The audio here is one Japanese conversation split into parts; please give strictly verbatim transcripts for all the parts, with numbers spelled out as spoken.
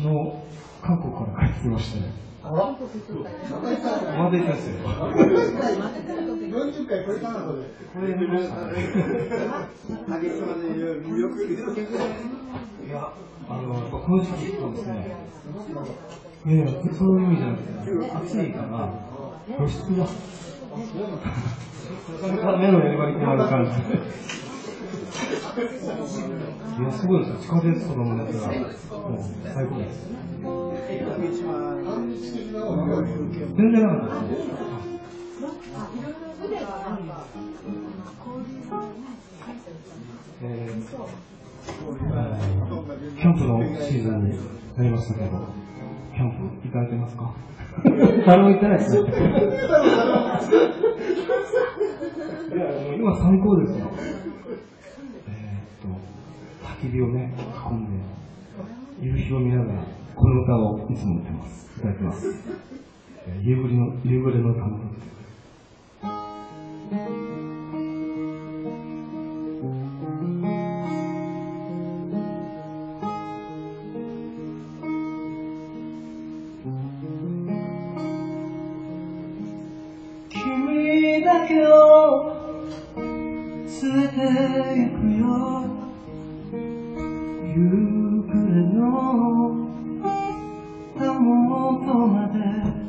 日韓国から帰ってきましてね。あら？まだ行きますよ。 よんじゅっかいこれかなこれ。 これやりましたね。いや、あの、この時期とですね、いやいや、そういう意味じゃなくて、暑いから、露出が、目のやり場に困る感じで。いや、すごいですよ。地下鉄とかもなんか、もう最高です。全然なかったですね。えー、キャンプのシーズンになりましたけど、キャンプ行かれてますか？誰も行ってないですね。いや、今最高ですよ。えー、っと、焚き火をね、囲んで、夕日を見ながら、この歌をいつも歌ってます。歌ってます。夕暮れの、夕暮れの歌の歌です。君だけを連れて行くよ、夕暮れのたもとまで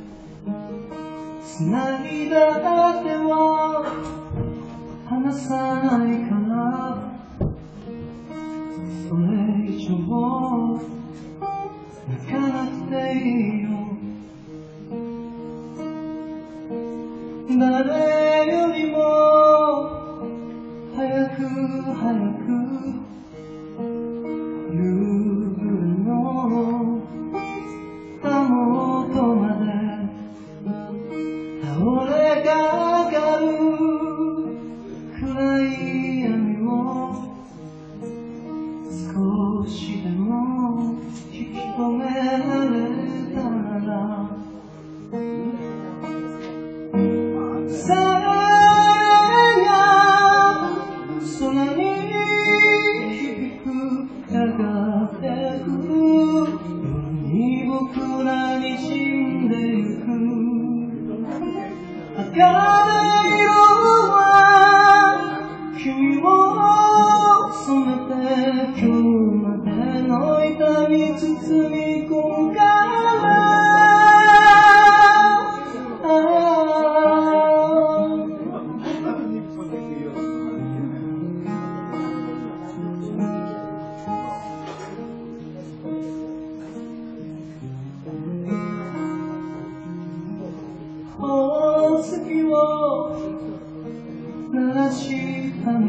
繋いだ手は離さないから、それ以上泣かなくていいよ。誰よりも早く早く夕暮れのたもとまで倒れかかる暗い闇を少しでも引き止められたなら、さあが空に響くやがてく夜に僕らに死んでゆく儚い色は君を染めて今日までの痛み包み込むから月を鳴らした道、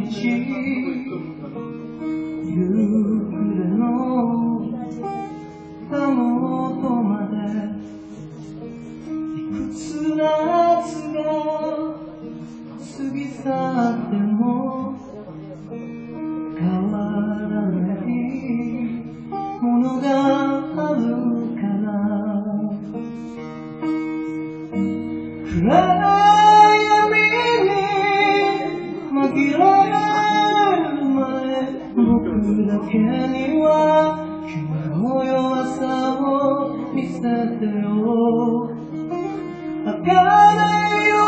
夕暮れのたもとまでいくつ夏が過ぎ去っても変わらないものがあるから暗い闇に紛れる前、僕だけには君の弱さを見せてよ。儚い夜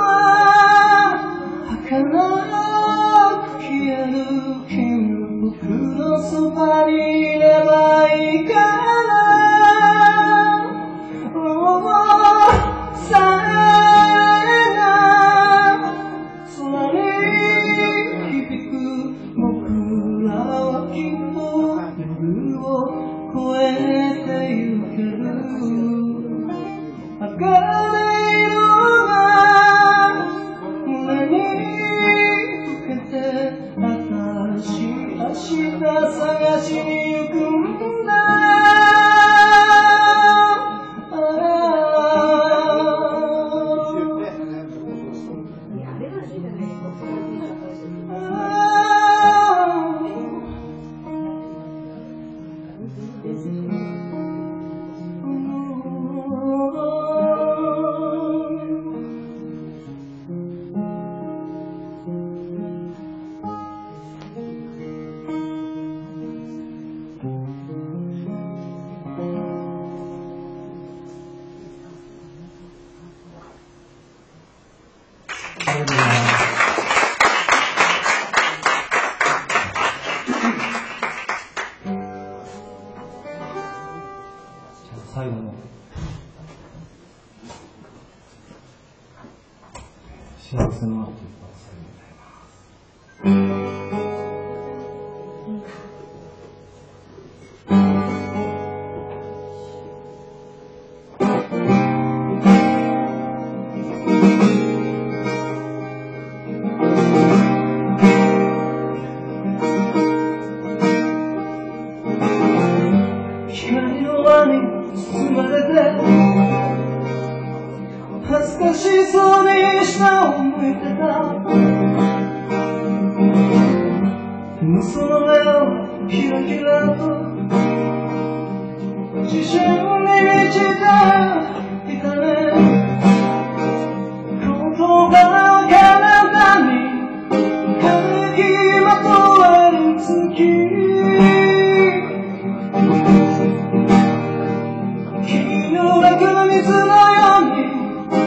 は儚く消える君、僕のそばにいればいいから、oh, さ探しに行くんだ。ああ最後の幸せの後恥ずかしそうに下を向いてた嘘の目をキラキラと自信に満ちていたね言葉の彼方に輝きまとわる月君の楽の水のように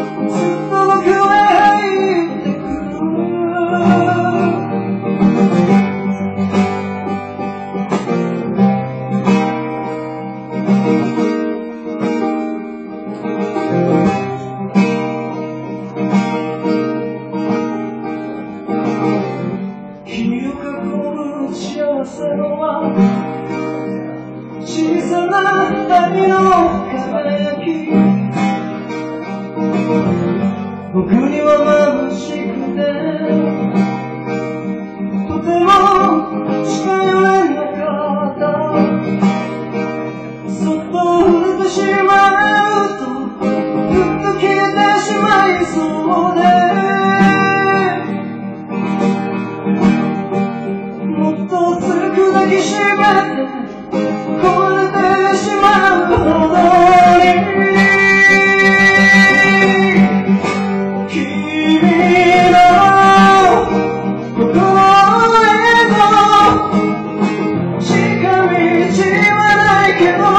小さな旅の輝き僕には眩しくてとても近寄れなかったそっと触れてしまうとふっと消えてしまいそうでもっと強く抱きしめて壊れてしまうほどに君の心への近道はないけど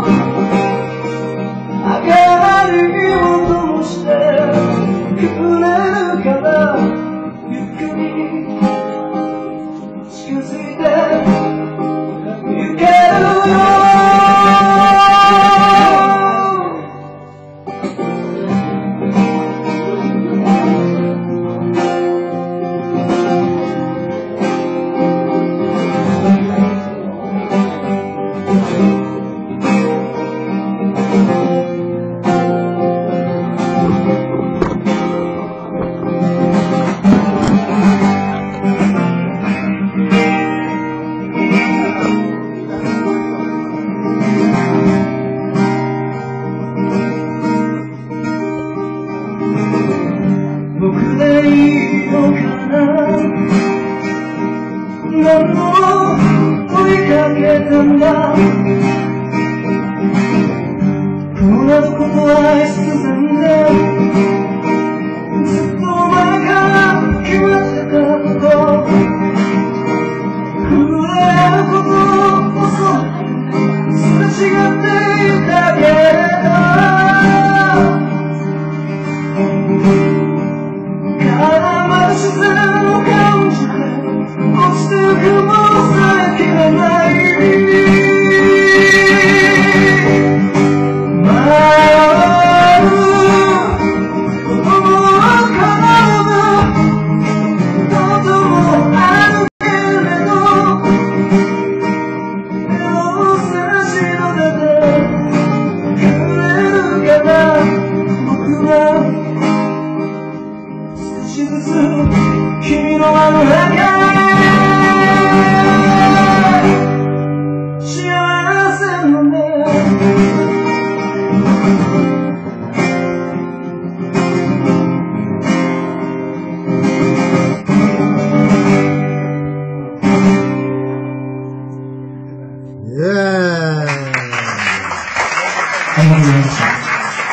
明かりを灯してくれるからゆっくり近づいて行けるよ僕でいいのかな何を追いかけたんだこうなることは必然でずっと前から決まってたこと震えることを恐れすれ違っていたけれど自然を感じて落ちてゆくものさえ切れない迷うことも叶うこともあるけれど目を差し伸べてくれるかな僕は少しずつ君のあの中幸せのねイエーイありがとうございました。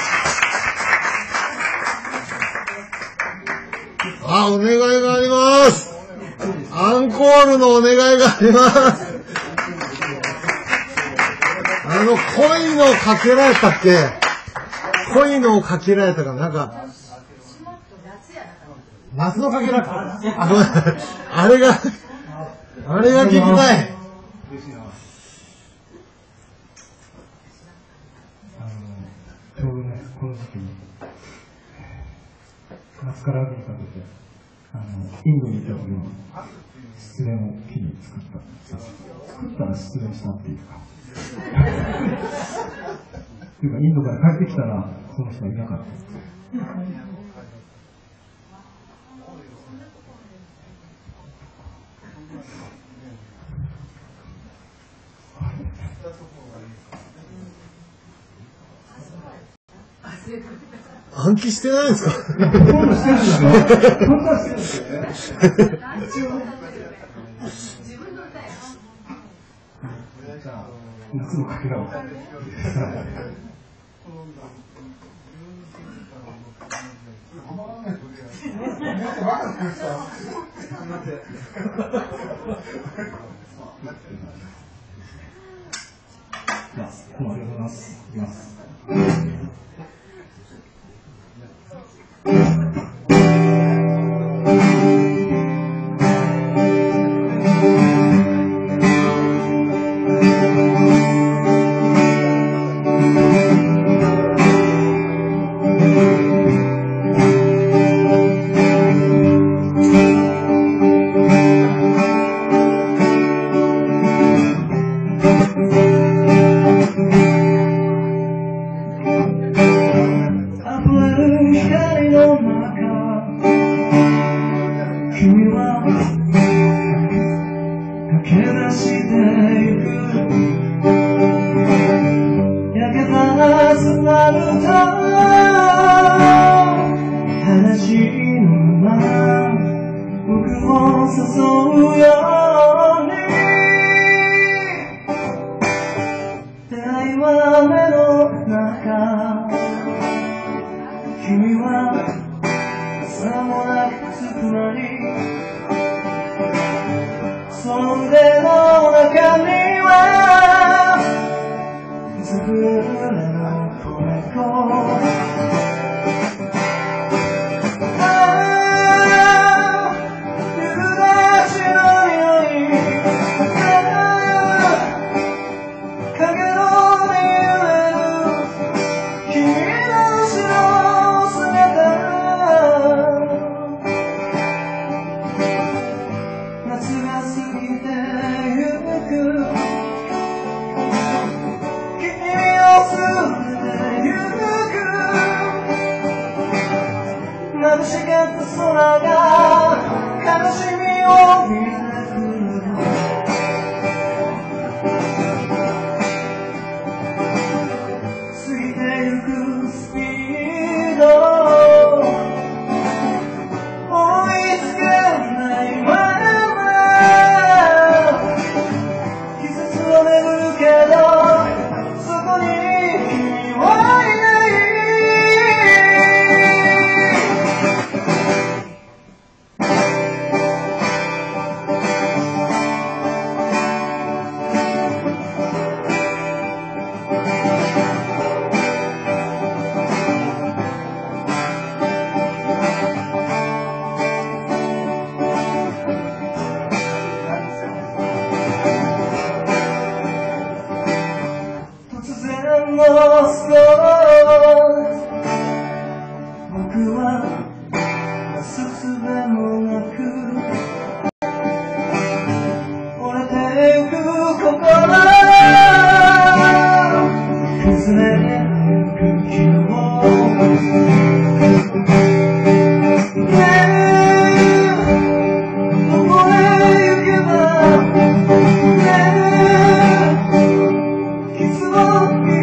あ、お願いがあります。アンコールのお願いがあります。あの、恋のかけられたっけ恋のかけられたかなんか、夏のかけらか。あ、ごめん。あれが、あれが聞きたい。 あのからびにかけて、あの、インドに行った時に、失恋を機に作った。作ったら失恋したっていうか。っていうか、インドから帰ってきたら、その人はいなかった。 暗記してないですか？ 今度してるんですよ。本当はしてるんですよね。一応。じゃあ、夏のかけらを。じゃあ、どうもありがとうございます。いきます。 It's